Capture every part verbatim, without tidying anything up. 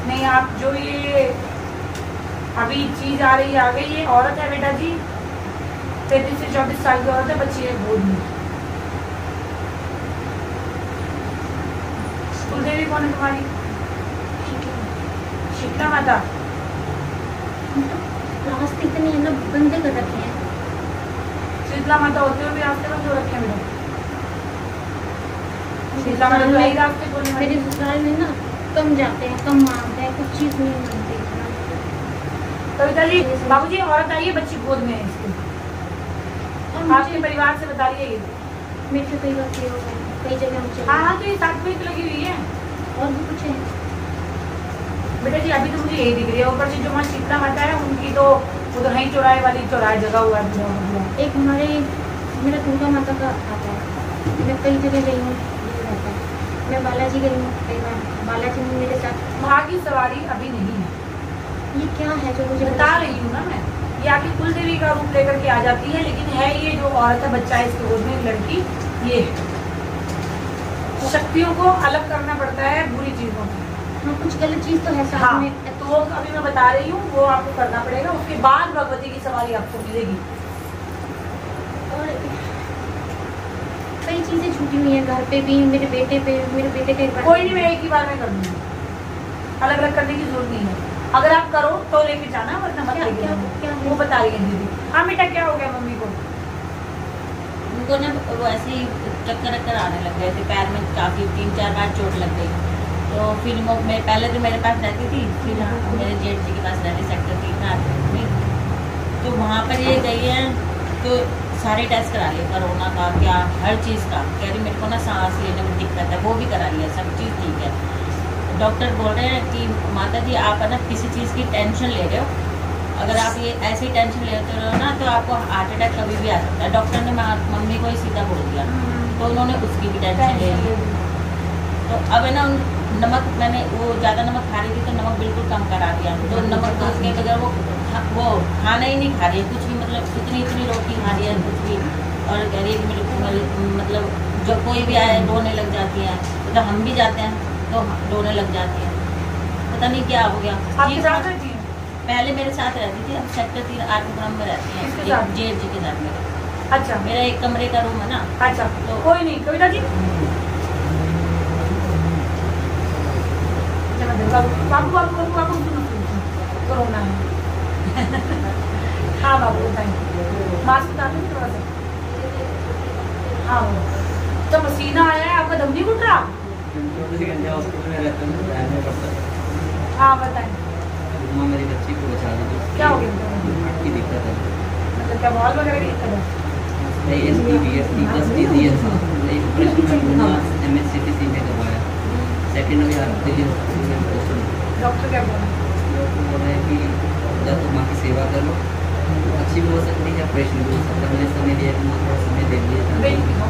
नहीं, आप जो ये अभी चीज आ रही है आ गई, ये औरत है बेटा जी, तैतीस से चौबीस साल की औरत है, बच्ची है गोद में। कुलदेवी कौन है तुम्हारी? शीतला माता। रास्ते इतने है ना बंदे कर रखे हैं। शीतला माता होते हुए भी रास्ते बंद हो रखे हैं बेटा। शीतला माता तो यही रास्ते खोलने वाली। मेरे ससुराल में ना कम जाते हैं, कम मांगते हैं, कुछ चीज नहीं मिलती। कविता जी, बाबूजी औरत आई है, बच्ची गोद में है इसके। आपके परिवार से बता रही है ये। मेरे से कई बार होगा, कई जगह मुझे। हाँ हाँ, तो ये साथ में लगी हुई है। और भी कुछ है बेटा जी, अभी तो मुझे यही दिख रही है। ऊपर से जो माँ शीतला माता है उनकी तो वो तो है ही चौराहे वाली, चौराहे जगह हुआ है। एक हमारे मेरा दुर्गा माता का आता है, मैं कई जगह गई हूँ, रहता है। मैं बालाजी गई हूँ कई बार, बालाजी में मेरे साथ। वहाँ की सवारी अभी नहीं है। ये क्या है जो मुझे बता रही हूँ ना मैं, ये आपकी कुलदेवी का रूप लेकर के आ जाती है, लेकिन है ये जो औरत है, बच्चा है इसके गोद में, लड़की, ये शक्तियों को अलग करना पड़ता है बुरी चीजों से। हाँ, कुछ गलत चीज तो है साथ हाँ, में। तो वो अभी मैं बता रही हूँ, वो आपको करना पड़ेगा। उसके बाद भगवती की सवारी आपको मिलेगी। और कई चीजें छूटी हुई हैं घर पे भी, मेरे बेटे पे, मेरे बेटे के। कोई नहीं, मैं एक ही बार में कर दूंगी, अलग अलग करने की जरूरत नहीं है। अगर आप करो तो लेके जाना, वरना मत लेके जाना। क्या वो बता रही है दीदी। हाँ बेटा, क्या हो गया मम्मी को? उनको ना वो ऐसे ही चक्कर चक्कर आने लग गए थे, पैर में काफ़ी तीन चार बार चोट लग गई। तो फिर वो मैं पहले तो मेरे पास रहती थी, फिर मेरे जेठ जी के पास रहती सेक्टर तीन में। तो वहाँ पर ये गई है तो सारे टेस्ट करा लिए, कोरोना का क्या, हर चीज़ का। कह रही मेरे को ना सांस लेने में दिक्कत है, वो भी करा लिया, सब चीज़ ठीक है। डॉक्टर बोल रहे हैं कि माता जी आप ना किसी चीज़ की टेंशन ले रहे हो, अगर आप ये ऐसी टेंशन लेते रहो ना तो आपको हार्ट अटैक कभी भी आ सकता है। डॉक्टर ने मम्मी को ही सीधा बोल दिया, तो उन्होंने उसकी भी टेंशन ले ली। तो अब है ना नमक, मैंने वो ज़्यादा नमक खा रही थी तो नमक बिल्कुल कम करा दिया। तो नमक तो उसके बगैर वो वो खाना ही नहीं खा रही है कुछ भी, मतलब इतनी इतनी रोटी खा रही है कुछ भी। और कह रही है कि मेरे मतलब जो कोई भी आए रोने लग जाती है, मतलब हम भी जाते हैं तो रोने लग जाती है, पता नहीं क्या हो गया। आपके साथ रहती है? पहले मेरे साथ रहती थी, अब सेक्टर तीन आठ नंबर में रहती है जेठ जी के साथ मेरे। अच्छा, मेरा एक कमरे का रूम है ना। अच्छा, तो कोई नहीं। कविता जी, बाबू बाबू बाबू बाबू कोरोना है। हाँ बाबू बताइए, मास्क उतार लें थोड़ा सा। हाँ, तो पसीना आया है, आपका दम नहीं घुट रहा? हाँ बताएं। मेरी बच्ची को बचा दी। क्या हो गया? हार्ट की दिक्कत है। मतलब क्या बॉल वगैरह की दिक्कत है? सेकंड में डॉक्टर क्या बोल रहे हैं? डॉक्टर बोल रहे हैं कि जब तुम माँ की सेवा करो तो अच्छी भी हो सकती है, ऑपरेशन भी हो सकता है। मैंने समय दिया कि माँ थोड़ा समय दे दिया।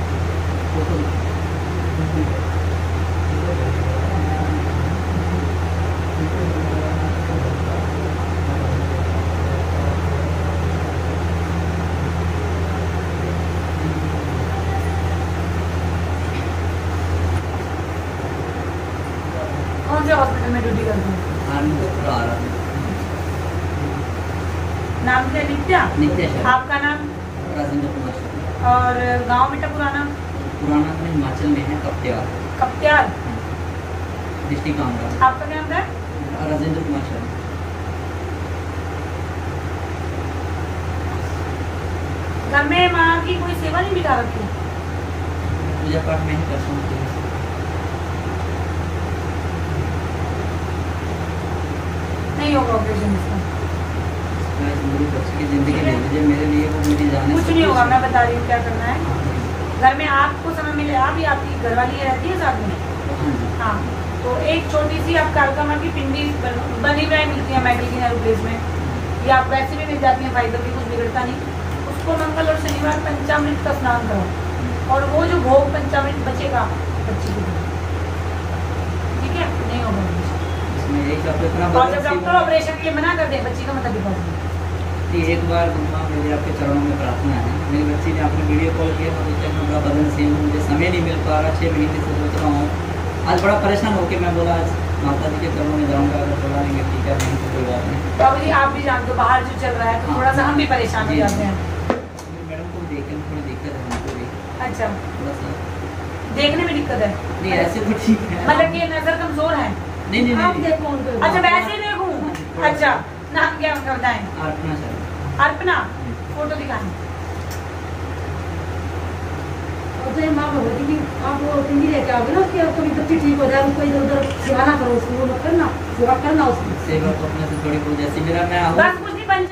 कौन से हॉस्पिटल में ड्यूटी करते हैं? नाम क्या? नित्या। नित्या। आपका नाम? राजेंद्र कुमार। और गांव बेटा पुराना? पुराना अपने हिमाचल में है, कप्त्याल। कप्त्याल डिस्ट्रिक्ट कांगड़ा। आपका क्या नाम है? राजेंद्र कुमार शर्मा। घर में माँ की कोई सेवा नहीं बिता रखी? पूजा पाठ में ही करता हूँ। नहीं होगा ऑपरेशन इसका? मेरी बच्ची की जिंदगी ले लीजिए, मेरे लिए वो मेरी जान। कुछ नहीं होगा, मैं बता रही हूँ क्या करना है। घर में आपको समय मिले, आप ही आपकी घरवाली रहती है साथ में? हाँ, तो एक छोटी सी आप कालका माँ की पिंडी बनी हुई मिलती है मेटल की एरोप्लेस में, या आप वैसे भी मिल जाती है फाइबर की, कुछ बिगड़ता नहीं। उसको मंगल और शनिवार पंचामृत का स्नान करो, और वो जो भोग पंचामृत बचेगा बच्ची को, ठीक है? नहीं होगा। और जब डॉक्टर ऑपरेशन के लिए मना कर दे, बच्ची का मतलब बिगड़ एक बार माँ मेरे आपके चरणों में प्रार्थना है। मेरी बच्ची ने आपने वीडियो कॉल किया तो सोचा मैं बड़ा बदनसीब हूँ, मुझे समय नहीं मिल पा रहा, छः महीने से सोच रहा हूँ। आज बड़ा परेशान होकर मैं बोला आज माता जी के चरणों में जाऊंगा, अगर चला लेंगे ठीक है, नहीं तो कोई बात नहीं। बाबू जी आप भी जानते हो बाहर जो चल रहा है तो थोड़ा सा हम भी परेशान हो जी, जाते हैं। मैडम को देखने में थोड़ी दिक्कत है हमको भी, अच्छा, थोड़ा सा। देखने में दिक्कत है? नहीं ऐसे तो ठीक है। मतलब कि नजर कमजोर है? नहीं नहीं आप नहीं, देखो उनको। अच्छा वैसे ही देखूं? अच्छा, नाम क्या उनका बताएं? अर्पणा सर। अर्पणा, फोटो दिखाएं। और तो ये माँ भगवती की आप वो पिंडी लेके आओगे ना उसकी, अब कभी बच्ची ठीक हो जाए उसको इधर उधर सेवा ना करो, उसको वो मत करना, सेवा करना उसकी। सेवा तो अपने से थोड़ी बहुत, जैसे मेरा मैं आऊँ बस कुछ नहीं बन